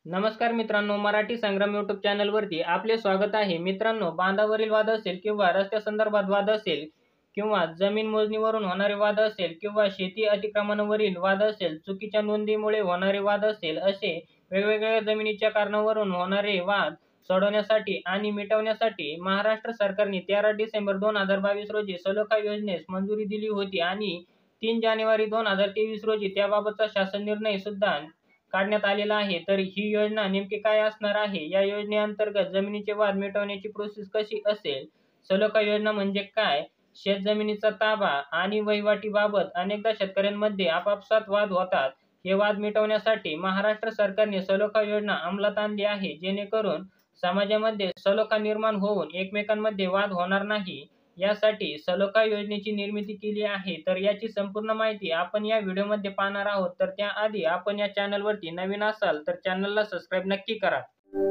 नमस्कार मित्रांनो, मराठी संग्राम यूट्यूब चॅनलवरती आपले स्वागत आहे। मित्रांनो, बांधावरील वाद असेल किंवा रस्त्यासंदर्भात वाद असेल किंवा जमीन मोजणीवरून होणारे वाद असेल किंवा शेती अतिक्रमणावरील वाद असेल, चुकीच्या नोंदीमुळे होणारे वाद असेल, असे वेगवेगळ्या जमिनीच्या कारणावरून होणारे वाद सोडवण्यासाठी आणि मिटवण्यासाठी महाराष्ट्र सरकारने 13 डिसेंबर 2022 रोजी सलोखा योजनेस मंजुरी दिली होती आणि 3 जानेवारी 2023 रोजी त्याबाबतचा शासन निर्णय सुद्धा काढण्यात आलेला आहे। तर ही योजना नेमकी काय असणार आहे? या योजनेअंतर्गत जमिनीचे वाद मिटवण्याची प्रोसेस कशी असेल? सलोखा योजना म्हणजे काय? शेतजमिनीचा ताबा आणि वहिवाटीबाबत अनेकदा शेतकऱ्यांमध्ये आपापसात वाद होतात। हे वाद मिटवण्यासाठी महाराष्ट्र सरकारने सलोखा योजना अंमलात आणली आहे, जेणेकरून समाजामध्ये सलोखा निर्माण होऊन एकमेकांमध्ये वाद होणार नाही, यासाठी सलोखा योजनेची निर्मिती केली आहे। तर याची संपूर्ण माहिती आपण या व्हिडिओमध्ये पाहणार आहोत। तर त्याआधी आपण या चॅनलवरती नवीन असाल तर चॅनलला सबस्क्राईब नक्की करा।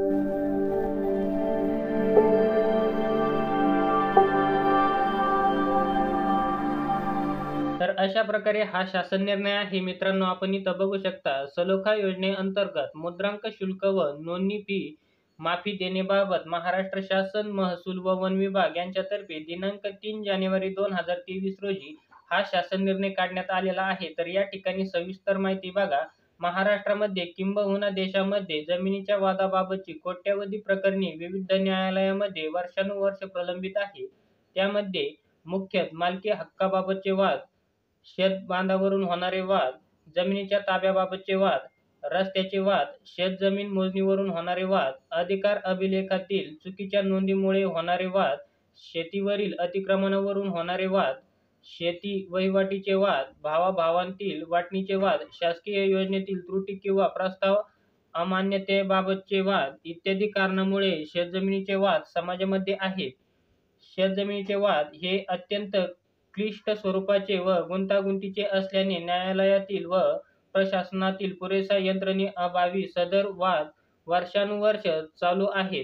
तर अशा प्रकारे हा शासन निर्णय आहे। मित्रांनो, आपण इथं बघू शकता, सलोखा योजनेअंतर्गत मुद्रांक शुल्क व नोंदणी फी माफी देण्याबाबत महाराष्ट्र शासन, महसूल व वन विभाग यांच्यातर्फे दिनांक 3 जानेवारी 2023 रोजी हा शासन निर्णय काढण्यात आलेला आहे। तर या ठिकाणी सविस्तर माहिती बघा। महाराष्ट्रामध्ये किंबहुना देशामध्ये जमिनीच्या वादाबाबतची कोट्यवधी प्रकरणे विविध न्यायालयामध्ये वर्षानुवर्ष प्रलंबित आहे। त्यामध्ये मुख्यतः मालकी हक्काबाबतचे वाद, शेतबांधावरून होणारे वाद, जमिनीच्या ताब्याबाबतचे वाद, रस्त्याचे वाद, शेतजमीन मोजणीवरून होणारे वाद, अधिकार अभिलेखातील चुकीच्या नोंदीमुळे होणारे वाद, शेतीवरील अतिक्रमणावरून होणारे वाद, शेती वहिवाटीचे वाद, भावाभावांतील वाटणीचे वाद, शासकीय योजनेतील त्रुटी किंवा प्रस्ताव अमान्यतेबाबतचे वाद इत्यादी कारणामुळे शेतजमिनीचे वाद समाजामध्ये आहेत। शेतजमिनीचे वाद हे अत्यंत क्लिष्ट स्वरूपाचे व गुंतागुंतीचे असल्याने न्यायालयातील व प्रशासनातील पुरेशा यंत्रणेअभावी सदर वाद वर्षानुवर्ष चालू आहेत।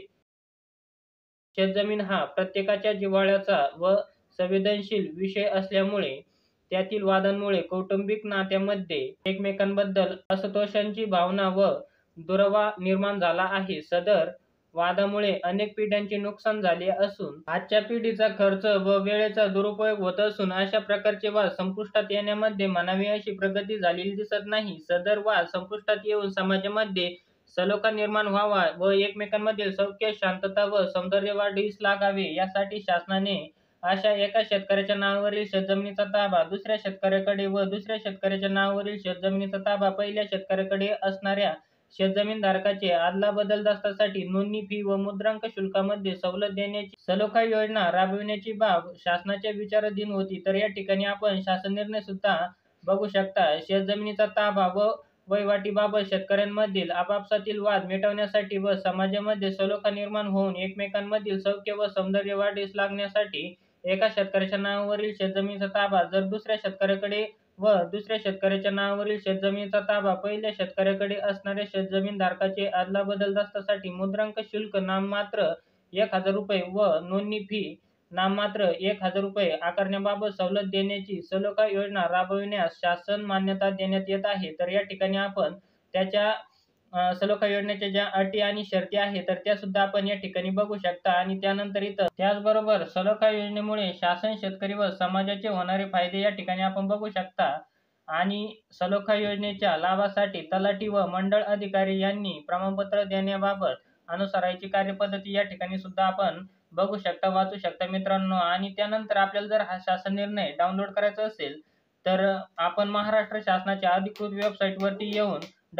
शेतजमीन हा प्रत्येकाच्या जिव्हाळ्याचा व संवेदनशील विषय असल्यामुळे त्यातील वादांमुळे कौटुंबिक नात्यामध्ये एकमेकांबद्दल असंतोषाची भावना व दुरावा निर्माण झाला आहे। सदर वादामुळे अनेक पिढ्यांचे नुकसान झाले असून आजच्या पिढीचा खर्च व वेळेचा दुरुपयोग होत असून अशा प्रकारचे वाद संपुष्टात येण्यामध्ये म्हणावी अशी प्रगती झालेली दिसत नाही। सदर वाद संपुष्टात येऊन समाजामध्ये सलोखा निर्माण व्हावा व एकमेकांमधील सौख्य, शांतता व सौंदर्य वाढीस लागावे, यासाठी शासनाने अशा एका शेतकऱ्याच्या नावावरील शेतजमिनीचा ताबा दुसऱ्या शेतकऱ्याकडे व दुसऱ्या शेतकऱ्याच्या नावावरील शेतजमिनीचा ताबा पहिल्या शेतकऱ्याकडे असणाऱ्या शेतजमीनधारकाचे अदलाबदल नोंदणी फी व मुद्रांक शुल्कामध्ये सवलत देण्याची सलोखा योजना राबविण्याची बाब शासनाच्या विचाराधीन होती। तर या ठिकाणी आपण शासन निर्णय सुद्धा बघू शकता। शेतजमिनीचा ताबा व वहिवाटीबाबत शेतकऱ्यांमधील आपापसातील वाद मिटवण्यासाठी व समाजामध्ये सलोखा निर्माण होऊन एकमेकांमधील सौख्य व सौंदर्य वाढीस लागण्यासाठी एका शेतकऱ्याच्या नावावरील शेतजमिनीचा ताबा जर दुसऱ्या शेतकऱ्याकडे व दुसऱ्या शेतकऱ्याच्या नावावरील शेतजमिनीचा ताबा पहिल्या शेतकऱ्याकडे असणाऱ्या शेतजमीनधारकाचे अदलाबदल मुद्रांक शुल्क नाममात्र 1000 रुपये व नोंदणी फी नाममात्र 1000 रुपये आकारण्याबाबत सवलत देण्याची सलोखा योजना राबविण्यास शासन मान्यता देण्यात येत आहे। तर या ठिकाणी आपण त्याच्या सलोखा योजनेच्या ज्या अटी आणि शर्ती आहेत तर त्या सुद्धा आपण या ठिकाणी बघू शकता। आणि त्यानंतर इथं त्याचबरोबर सलोखा योजनेमुळे शासन, शेतकरी व समाजाचे होणारे फायदे या ठिकाणी आपण बघू शकता। आणि सलोखा योजनेच्या लाभासाठी तलाठी व मंडळ अधिकारी यांनी प्रमाणपत्र देण्याबाबत अनुसरायची कार्यपद्धती या ठिकाणी सुद्धा आपण बघू शकता, वाचू शकता मित्रांनो। आणि त्यानंतर आपल्याला जर हा शासन निर्णय डाउनलोड करायचा असेल तर आपण महाराष्ट्र शासनाच्या अधिकृत वेबसाईटवरती येऊन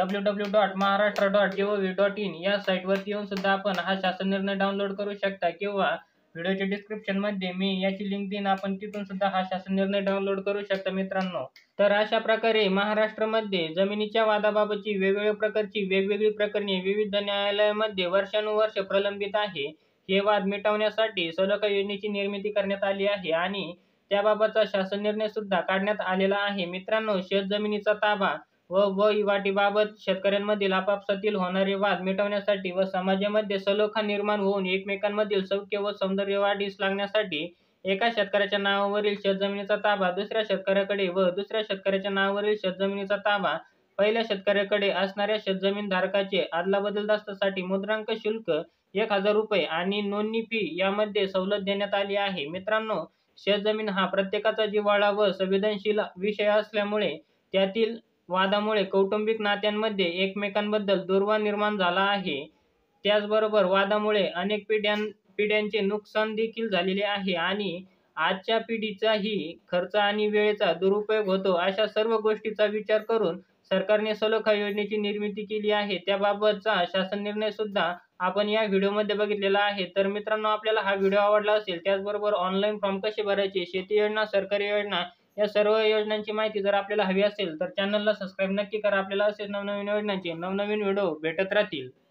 www.maharashtra.gov.in या साईटवरती येऊन सुद्धा आपण हा शासन निर्णय डाउनलोड करू शकता किंवा व्हिडिओच्या डिस्क्रिप्शन मध्ये मी याची लिंक देईन, आपण तिथून सुद्धा हा शासन निर्णय डाउनलोड करू शकता मित्रांनो। तर अशा प्रकारे महाराष्ट्रामध्ये जमिनीच्या वादाबाबतची वेगवेगळ्या प्रकारची वेगवेगळी प्रकरणे विविध न्यायालयामध्ये वर्षानुवर्ष प्रलंबित आहे। हे वाद मिटवण्यासाठी सलोखा योजनेची निर्मिती करण्यात आली आहे आणि त्याबाबतचा शासन निर्णय सुद्धा काढण्यात आलेला आहे। मित्रांनो, शेतजमिनीचा ताबा व वहिवाटीबाबत शेतकऱ्यांमधील आपापसातील होणारे वाद मिटवण्यासाठी व समाजामध्ये सलोखा निर्माण होऊन एकमेकांमधील सौख्य व सौंदर्य वाढीस लागण्यासाठी एका शेतकऱ्याच्या नावावरील शेतजमिनीचा ताबा दुसऱ्या शेतकऱ्याकडे व दुसऱ्या शेतकऱ्याच्या नावावरील शेतजमिनीचा ताबा पहिल्या शेतकऱ्याकडे असणाऱ्या शेतजमीन धारकाचे अदलाबदलदास्तासाठी मुद्रांक शुल्क ₹1000 आणि नोंदणी फी यामध्ये सवलत देण्यात आली आहे. मित्रांनो, शेतजमीन हा प्रत्येकाचा जिव्हाळा व संवेदनशील विषय असल्यामुळे त्यातील वादामुळे कौटुंबिक नात्यांमध्ये एकमेकांबद्दल दुर्वा निर्माण झाला आहे. त्याचबरोबर वादामुळे अनेक पिढ्यांचे नुकसान देखील झालेले आहे आणि आजच्या पिढीचाही खर्च आणि वेळेचा दुरुपयोग होतो. अशा सर्व गोष्टीचा विचार करून सरकारने सलोखा योजनेची निर्मिती केली आहे. त्याबाबतचा शासन निर्णय सुद्धा आपण या व्हिडिओमध्ये बघितलेला आहे. तर मित्रांनो, आपल्याला हा व्हिडिओ आवडला असेल, त्याचबरोबर ऑनलाईन फॉर्म कसे भरायचे, शेती योजना, सरकारी योजना या सर्व योजनांची माहिती जर आपल्याला हवी असेल तर चॅनलला सबस्क्राईब नक्की करा. आपल्याला असेच नवनवीन योजनांचे नवनवीन व्हिडिओ भेटत राहतील.